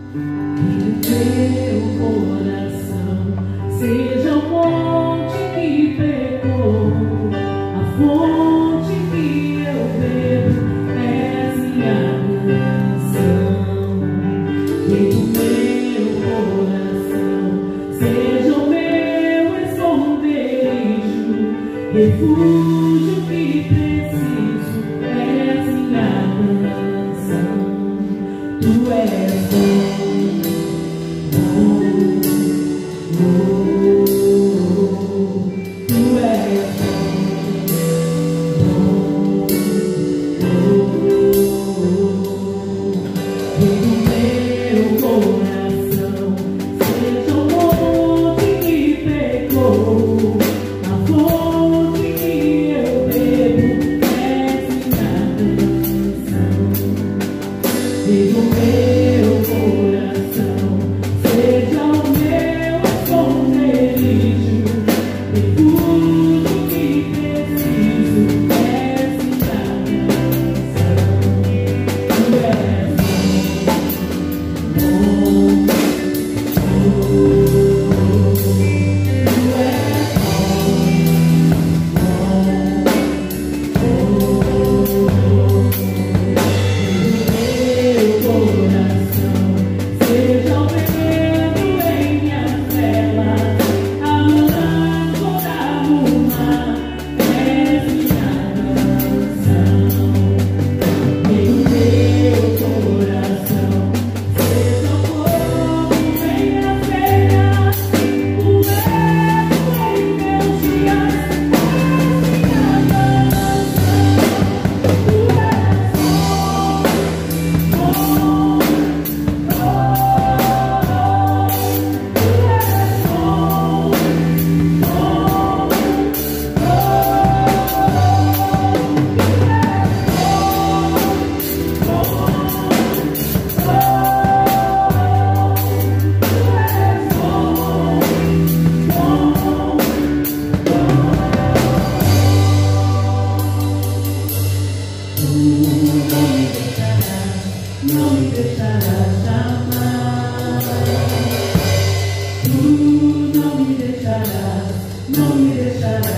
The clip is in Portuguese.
Que o teu coração seja o monte que pecou, a fonte que eu bebo és minha canção. Que o meu coração seja o meu esconderijo, refúgio que preciso és minha canção. Tu és não me deixarás jamais. Tu não me deixarás, não me deixarás.